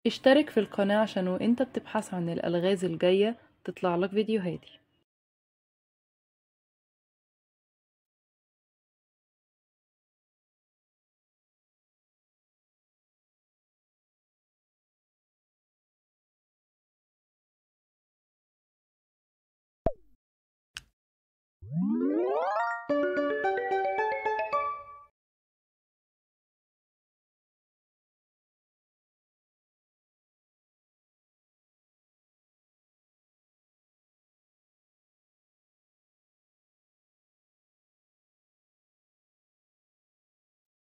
اشترك في القناة عشان وانت بتبحث عن الألغاز الجاية تطلع لك فيديوهاتي.